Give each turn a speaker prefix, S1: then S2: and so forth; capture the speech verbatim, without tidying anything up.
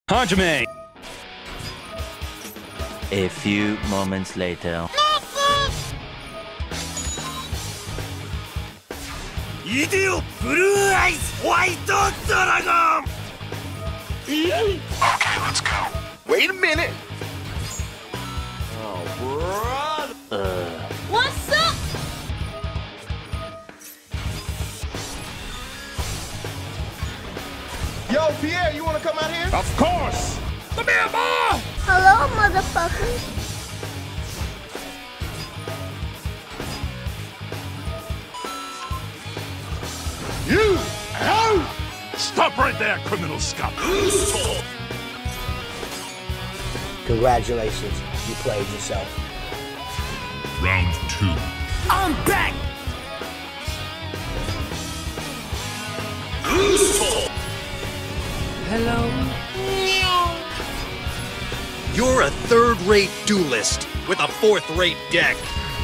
S1: Hajime!
S2: A few moments later.
S3: Yugioh Blue Eyes White Dragon!
S4: Okay, let's go.
S3: Wait a minute! Oh, brother!
S2: Uh.
S5: What's up?
S3: Yo, Pierre, you wanna come out here?
S1: Of course! Come here, boy!
S5: Hello, motherfuckers.
S1: You! Out! Stop right there, criminal scum!
S6: Congratulations, you played yourself.
S4: Round two.
S3: I'm back!
S5: Hello.
S3: You're a third-rate duelist with a fourth-rate deck.